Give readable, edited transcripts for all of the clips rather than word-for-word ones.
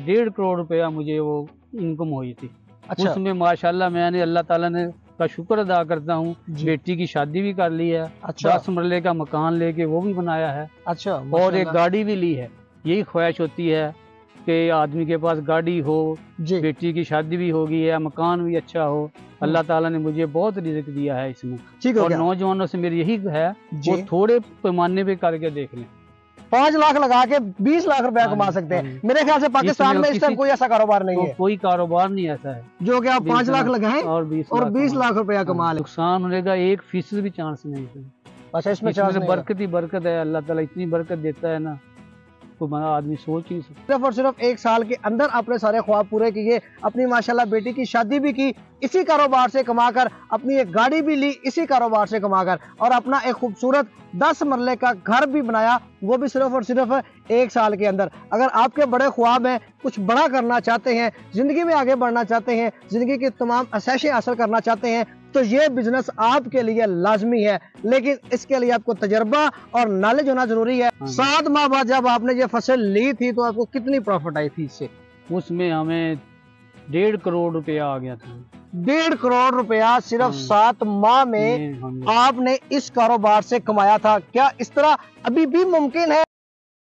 1.5 करोड़ रुपया मुझे वो इनकम हुई थी। अच्छा। उसमें माशाल्लाह मैंने अल्लाह ताला ने का शुक्र अदा करता हूँ। बेटी की शादी भी कर ली है। अच्छा। 10 मरले का मकान लेके वो भी बनाया है। अच्छा। और एक गाड़ी भी ली है। यही ख्वाहिश होती है कि आदमी के पास गाड़ी हो, बेटी की शादी भी हो गई है, मकान भी अच्छा हो। अल्लाह ताला ने मुझे बहुत रिज़्क दिया है इसमें। और नौजवानों से मेरी यही है वो थोड़े पैमाने पे करके देख लें। 5 लाख लगा के 20 लाख रुपया कमा सकते हैं। मेरे ख्याल से पाकिस्तान में इस टाइम कोई ऐसा कारोबार नहीं है। कोई कारोबार नहीं ऐसा है जो कि आप 5 लाख लगाएं और 20 लाख रुपया कमा लें। नुकसान होने का 1% भी चांस नहीं है। अच्छा, इसमें बरकत ही बरकत है। अल्लाह ताला इतनी बरकत देता है ना, तो आदमी सोच ही नहीं सकता। सिर्फ और सिर्फ 1 साल के अंदर अपने सारे ख्वाब पूरे किए। अपनी माशाल्लाह बेटी की शादी भी की इसी कारोबार से कमाकर, अपनी एक गाड़ी भी ली इसी कारोबार से कमाकर, और अपना एक खूबसूरत 10 मरले का घर भी बनाया, वो भी सिर्फ और सिर्फ 1 साल के अंदर। अगर आपके बड़े ख्वाब हैं, कुछ बड़ा करना चाहते हैं, जिंदगी में आगे बढ़ना चाहते हैं, जिंदगी की तमाम आशीषें हासिल करना चाहते हैं, तो ये बिजनेस आपके लिए लाजमी है। लेकिन इसके लिए आपको तजर्बा और नॉलेज होना जरूरी है। 7 माह बाद जब आपने ये फसल ली थी तो आपको कितनी प्रॉफिट आई थी इससे? उसमें हमें 1.5 करोड़ रुपया आ गया था। 1.5 करोड़ रुपया सिर्फ 7 माह में आपने इस कारोबार से कमाया था। क्या इस तरह अभी भी मुमकिन है?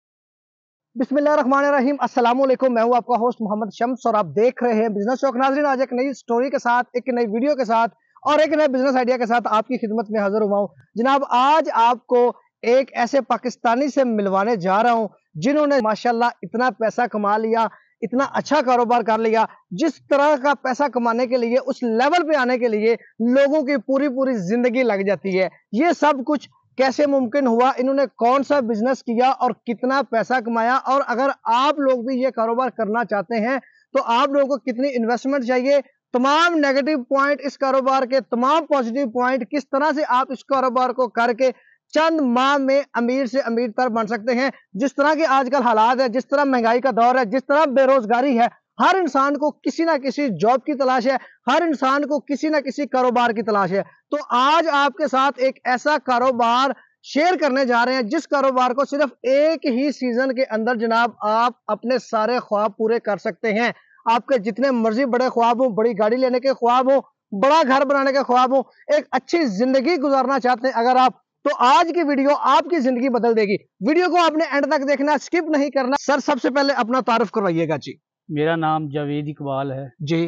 बिस्मिल्लाहिर्रहमानिर्रहीम, अस्सलाम वालेकुम। मैं हूं आपका होस्ट मोहम्मद शम्स और आप देख रहे हैं बिजनेस शौक। नाज़रीन, आज एक नई स्टोरी के साथ, एक नई वीडियो के साथ और एक नए बिजनेस आइडिया के साथ आपकी खिदमत में हाजिर हुआ हूं। जनाब, आज आपको एक ऐसे पाकिस्तानी से मिलवाने जा रहा हूं जिन्होंने माशाल्लाह इतना पैसा कमा लिया, इतना अच्छा कारोबार कर लिया। जिस तरह का पैसा कमाने के लिए, उस लेवल पे आने के लिए लोगों की पूरी पूरी जिंदगी लग जाती है। ये सब कुछ कैसे मुमकिन हुआ, इन्होंने कौन सा बिजनेस किया और कितना पैसा कमाया, और अगर आप लोग भी ये कारोबार करना चाहते हैं तो आप लोगों को कितनी इन्वेस्टमेंट चाहिए, तमाम नेगेटिव पॉइंट इस कारोबार के, तमाम पॉजिटिव पॉइंट, किस तरह से आप इस कारोबार को करके चंद माह में अमीर से अमीर तर बन सकते हैं। जिस तरह के आजकल हालात है, जिस तरह महंगाई का दौर है, जिस तरह बेरोजगारी है, हर इंसान को किसी ना किसी जॉब की तलाश है, हर इंसान को किसी ना किसी कारोबार की तलाश है। तो आज आपके साथ एक ऐसा कारोबार शेयर करने जा रहे हैं जिस कारोबार को सिर्फ एक ही सीजन के अंदर जनाब आप अपने सारे ख्वाब पूरे कर सकते हैं। आपके जितने मर्जी बड़े ख्वाब हो, बड़ी गाड़ी लेने के ख्वाब हो, बड़ा घर बनाने के ख्वाब हो, एक अच्छी जिंदगी गुजारना चाहते हैं अगर आप, तो आज की वीडियो आपकी जिंदगी बदल देगी। वीडियो को आपने एंड तक देखना, स्किप नहीं करना। सर, सबसे पहले अपना तारुफ करवाइएगा जी। मेरा नाम जावेद इकबाल है जी।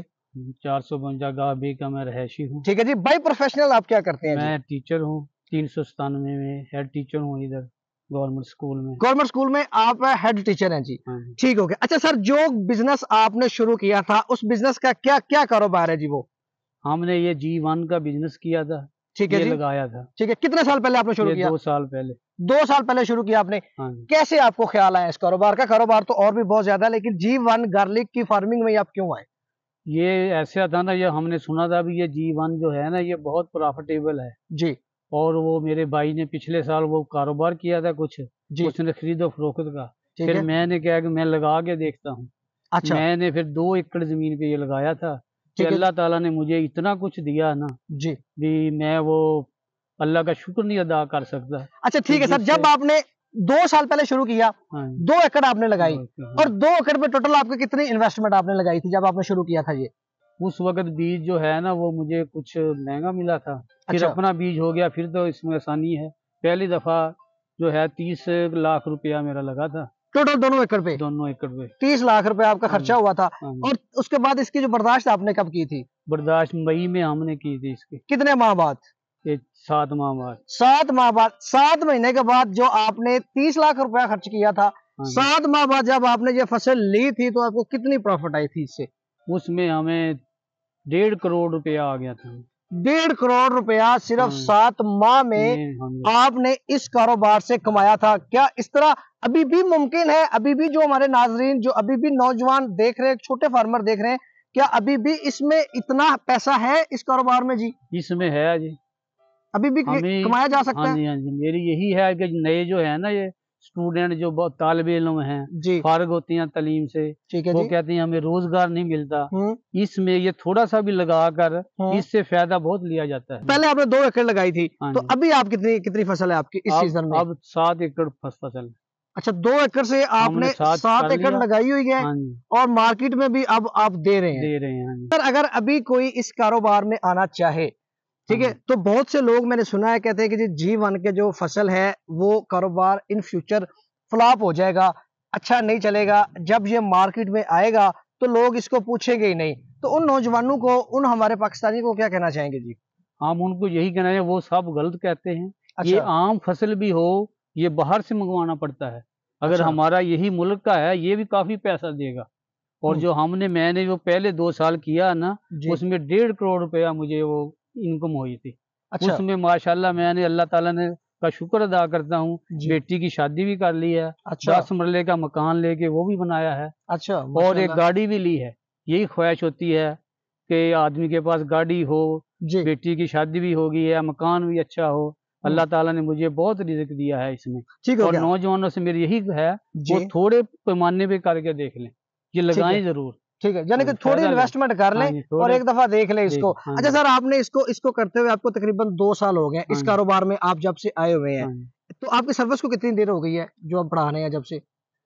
452 गाह बी का मैं रहायशी हूँ। ठीक है जी। बाई प्रोफेशनल आप क्या करते हैं? मैं टीचर हूँ, 397 में हेड टीचर हूँ इधर गवर्नमेंट स्कूल में। गवर्नमेंट स्कूल में आप हेड टीचर हैं जी। ठीक हो गया। अच्छा सर, जो बिजनेस आपने शुरू किया था उस बिजनेस का क्या क्या कारोबार है जी? वो हमने ये G1 का बिजनेस किया था। ठीक है जी, लगाया था। ठीक है। कितने साल पहले आपने शुरू किया? 2 साल पहले। 2 साल पहले शुरू किया आपने। कैसे आपको ख्याल आया इस कारोबार का? कारोबार तो और भी बहुत ज्यादा है, लेकिन G1 गार्लिक की फार्मिंग में आप क्यों आए? ये ऐसा था ना, ये हमने सुना था भी ये G1 जो है ना ये बहुत प्रॉफिटेबल है जी। और वो मेरे भाई ने पिछले साल वो कारोबार किया था कुछ जी, उसने खरीदो फरोख्त का। फिर मैंने क्या कि मैं लगा के देखता हूँ। अच्छा। मैंने फिर 2 एकड़ जमीन पे ये लगाया था कि अल्लाह ताला ने मुझे इतना कुछ दिया ना जी, भी मैं वो अल्लाह का शुक्र नहीं अदा कर सकता। अच्छा ठीक है सर, जब आपने 2 साल पहले शुरू किया, 2 एकड़ आपने लगाई, और 2 एकड़ पे टोटल आपकी कितनी इन्वेस्टमेंट आपने लगाई थी जब आपने शुरू किया था ये? उस वक्त बीज जो है ना वो मुझे कुछ महंगा मिला था। फिर अपना बीज हो गया, फिर तो इसमें आसानी है। पहली दफा जो है 30 लाख रुपया मेरा लगा था टोटल दोनों एकड़ पे। 30 लाख रुपए आपका खर्चा हुआ था। और उसके बाद इसकी जो बर्दाश्त आपने कब की थी? बर्दाश्त मई में हमने की थी इसकी। कितने माह बाद? 7 माह बाद। 7 माह बाद, 7 महीने के बाद जो आपने 30 लाख रुपया खर्च किया था, 7 माह बाद जब आपने ये फसल ली थी तो आपको कितनी प्रॉफिट आई थी इससे? उसमें हमें 1.5 करोड़ रुपया आ गया था। 1.5 करोड़ रुपया सिर्फ 7 माह में आपने इस कारोबार से कमाया था। क्या इस तरह अभी भी मुमकिन है? अभी भी जो हमारे नाजरीन, जो अभी भी नौजवान देख रहे हैं, छोटे फार्मर देख रहे हैं, क्या अभी भी इसमें इतना पैसा है इस कारोबार में जी? इसमें है जी, अभी भी कमाया जा सकता है। हाँ जी, मेरी यही है कि नए जो है ना ये स्टूडेंट जो बहुत तालिबे इल्म हैं जी, फारिग होती हैं तालीम से, वो कहती हैं हमें रोजगार नहीं मिलता, इसमें ये थोड़ा सा भी लगाकर इससे फायदा बहुत लिया जाता है। पहले आपने 2 एकड़ लगाई थी, तो अभी आप कितनी फसल है आपकी इस सीजन में? अब 7 एकड़ फसल है। अच्छा, 2 एकड़ से आपने हमने 7 कर एकड़ लिया। लगाई हुई है हाँ जी, और मार्केट में भी अब आप दे रहे हैं। दे रहे हैं। हाँ जी, सर अगर अभी कोई इस कारोबार में आना चाहे, ठीक है, हाँ जी, तो बहुत से लोग मैंने सुना है कहते हैं कि जी G1 के जो फसल है वो कारोबार इन फ्यूचर फ्लॉप हो जाएगा, अच्छा नहीं चलेगा, जब ये मार्केट में आएगा तो लोग इसको पूछेंगे ही नहीं। तो उन नौजवानों को, उन हमारे पाकिस्तानी को क्या कहना चाहेंगे जी? हम उनको यही कहना है, वो सब गलत कहते हैं। ये अच्छा, आम फसल भी हो, ये बाहर से मंगवाना पड़ता है। अगर अच्छा। हमारा यही मुल्क का है, ये भी काफ़ी पैसा देगा। और हुँ, जो मैंने जो पहले 2 साल किया ना, जी, उसमें 1.5 करोड़ रुपया मुझे वो इनकम हुई थी। अच्छा, उसमें माशाल्लाह मैंने अल्लाह ताला ने का शुक्र अदा करता हूँ, जी, बेटी की शादी भी कर ली है, अच्छा, 10 मरले का मकान लेके वो भी बनाया है अच्छा, और एक माशाल्लाह। गाड़ी भी ली है। यही ख्वाहिश होती है कि आदमी के पास गाड़ी हो, जी, बेटी की शादी भी हो गई है, मकान भी अच्छा हो। हुँ, अल्लाह ताला ने मुझे बहुत रिज़्क दिया है इसमें। ठीक हो और गया। नौजवानों से मेरी यही है, वो जी, थोड़े पैमाने पे करके देख लें। ये ठीक है। लगाएँ ज़रूर। ठीक है, यानी हाँ कि जी, थोड़ी फ़ायदा ले। इन्वेस्टमेंट कर हाँ लें जी, और थोड़े एक दफ़ा देख लें देख। इसको। हाँ अच्छा जी, सर, आपने इसको करते हुए आपको तकरीबन 2 साल हो गए हैं, इस हाँ जी, कारोबार में आप जब से आए हुए हैं। हाँ जी। तो आपकी सर्विस को कितनी देर हो गई है, जो आप पढ़ा रहे हैं जब से?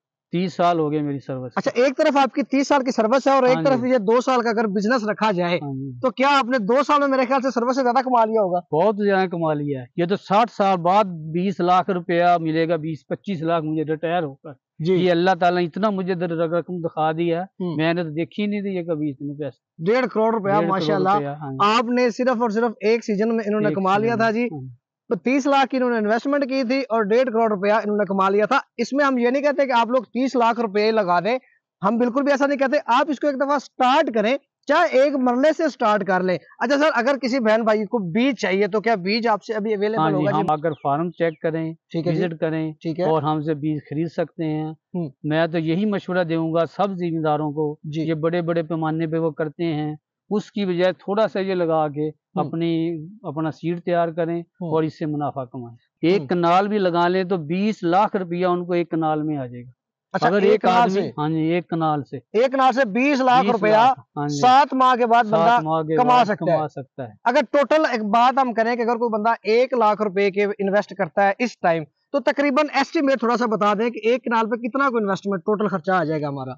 30 साल हो गए मेरी सर्विस अच्छा, को। एक तरफ आपकी 30 साल की सर्विस है और एक हाँ तरफ जी, ये 2 साल का अगर बिज़नेस रखा जाए, हाँ जी। तो क्या आपने 2 साल में मेरे ख्याल से सर्विस से ज़्यादा कमा लिया होगा? बहुत ज़्यादा कमा लिया है। ये तो 60 साल बाद 20 लाख रुपया मिलेगा, 20-25 लाख मुझे रिटायर होकर। जी। ये अल्लाह ताला ने इतना मुझे रकम दिखा दी है, हुँ, मैंने तो देखी ही नहीं थी ये कभी इतने पैसे। 1.5 करोड़ रुपया 1.5 करोड़ माशाल्लाह, रुपया। हाँ जी, आपने सिर्फ़ और सिर्फ़ एक सीज़न में इन्होंने एक कमा लिया सीज़न था में। जी। हाँ जी, तो 30 लाख की इन्होंने इन्वेस्टमेंट की थी और 1.5 करोड़ रुपया इन्होंने कमा लिया था। इसमें हम ये नहीं कहते कि आप लोग 30 लाख रुपए लगा दें, हम बिल्कुल भी ऐसा नहीं कहते। आप इसको एक दफ़ा स्टार्ट करें, चाहे एक मरले से स्टार्ट कर लें। अच्छा सर, अगर किसी बहन भाई को बीज चाहिए तो क्या बीज आपसे अभी हाँ अवेलेबल जी, होगा जी? हम अगर फार्म चेक करें, ठीक है जी, विज़िट करें ठीक है। और हमसे बीज खरीद सकते हैं। हुँ, मैं तो यही मशवरा दूँगा सब ज़िम्मेदारों को, जी, ये बड़े-बड़े पैमाने पे वो करते हैं, उसकी बजाय थोड़ा-सा ये लगा के हुँ, अपना सीड तैयार करें हुँ, और इससे मुनाफ़ा कमाएँ। हुँ। एक कनाल भी लगा लें तो 20 लाख रुपया उनको एक कनाल में आ जाएगा। अच्छा, अगर एक एक कनाल आदमी। से? हाँ जी, एक कनाल से एक कनाल से 20 लाख 20 रुपया लाख। हाँ जी, 7 माह के बाद 7 बंदा माह के कमा बाद सकता है। कमा सकता है। अगर टोटल एक बात हम करें कि अगर कोई बंदा 1 लाख रुपए के इन्वेस्ट करता है इस टाइम, तो तकरीबन एस्टिमेट थोड़ा-सा बता दें कि 1 कनाल पे कितना को इन्वेस्टमेंट टोटल खर्चा आ जाएगा हमारा?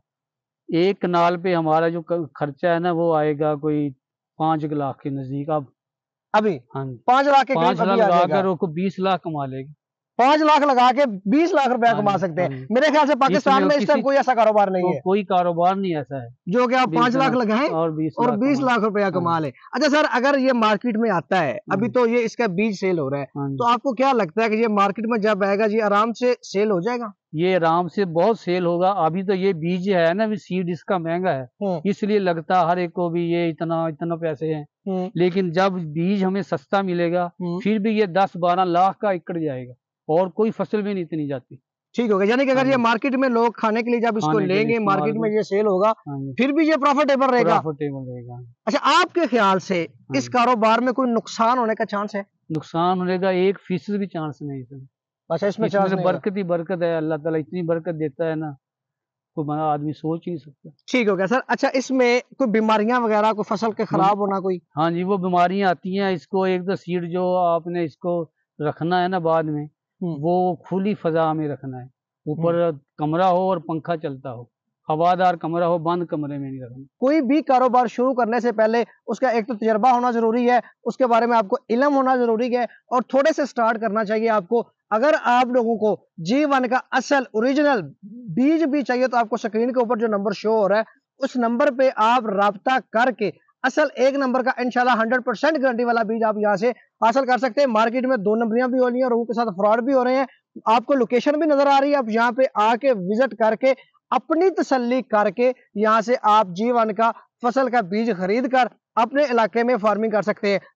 एक कनाल पे हमारा जो खर्चा है ना वो आएगा कोई 5 लाख के नज़दीक अब। अभी हाँ जी, 5 लाख के 5 करीब लाख अभी आ लगाकर जाएगा। वो 20 लाख कमा लेगा। 5 लाख लगा के 20 लाख रुपया हाँ कमा जी, सकते हाँ हैं। जी। मेरे ख्याल से पाकिस्तान इसमें में इस टाइम किसी कोई ऐसा कारोबार नहीं है, कोई कारोबार नहीं ऐसा है, जो कि आप 20 5 लाख लाख लगाएँ और 20 और लाख 20 कमाएँ। लाख रुपया हाँ कमा जी, लें। अच्छा सर, अगर ये मार्केट में आता है, हाँ अभी जी, तो ये इसका बीज सेल हो रहा है, हाँ तो जी। आपको क्या लगता है कि ये मार्केट में जब आएगा जी आराम से सेल हो जाएगा? ये आराम से बहुत सेल होगा। अभी तो ये बीज है ना, अभी सीड इसका महँगा है, हुँ, इसलिए लगता है हर एक को भी ये इतना पैसे हैं। हुँ, लेकिन जब बीज हमें सस्ता मिलेगा, हुँ। फिर भी ये 10-12 लाख का एकड़ जाएगा और कोई फसल भी नहीं इतनी जाती। ठीक हो गया, यानी कि हाँ अगर ये जी, मार्केट में लोग खाने के लिए जब इसको खाने के लिए लेंगे, इस्तेमाल मार्केट में कर। ये सेल होगा, हाँ जी, फिर भी ये प्रॉफिटेबल रहेगा। प्रॉफिटेबल रहेगा। अच्छा, आपके ख्याल से हाँ इस जी, कारोबार में कोई नुकसान होने का चांस है? नुकसान होने का 1% भी चांस नहीं है इसमें। अच्छा, इसमें इसमें चांस तो नहीं होगा। बरकत ही बरकत है, अल्लाह ताला इतनी बरकत देता है ना, कोई बड़ा आदमी सोच ही नहीं सकता। ठीक हो गया सर। अच्छा, इसमें कोई बीमारियाँ वगैरह, कोई फसल के बम खराब होना कोई? हाँ जी, वो बीमारियाँ आती हैं, इसको एक तो सीड जो आपने इसको रखना है ना बाद में, हुँ, वो खुली फ़ज़ा में रखना है। हुँ। ऊपर कमरा हो और पंखा चलता हो, हवादार कमरा हो, बंद कमरे में नहीं रखना। कोई भी कारोबार शुरू करने से पहले उसका एक तो तजुर्बा होना ज़रूरी है, उसके बारे में आपको इल्म होना ज़रूरी है और थोड़े से स्टार्ट करना चाहिए आपको। अगर आप लोगों को G1 का असल ओरिजिनल बीज भी चाहिए तो आपको स्क्रीन के ऊपर जो नंबर शो हो रहा है, उस नंबर पे आप राब्ता करके असल 1 नंबर का इंशाल्लाह 100% गारंटी वाला बीज आप यहाँ से हासिल कर सकते हैं। मार्केट में 2 नंबरियाँ भी हो रही हैं और उनके साथ फ्रॉड भी हो रहे हैं। आपको लोकेशन भी नज़र आ रही है, आप यहाँ पे आके विज़िट करके अपनी तसल्ली करके यहाँ से आप G1 का फसल का बीज खरीद कर अपने इलाके में फार्मिंग कर सकते हैं।